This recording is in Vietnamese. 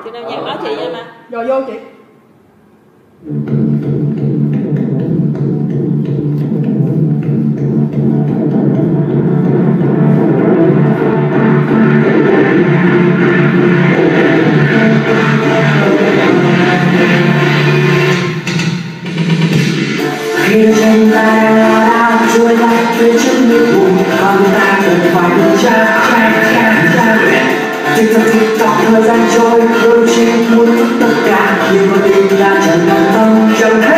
Chị nào nhạc đó chị nha mà. Rồi vô chị. Khi trên tay đã trôi lại phía trước những vùng con ta cần phải điều tra tích tắc thời gian trôi đôi khi muốn tất cả nhưng mà tim đã chẳng quan tâm chẳng thấy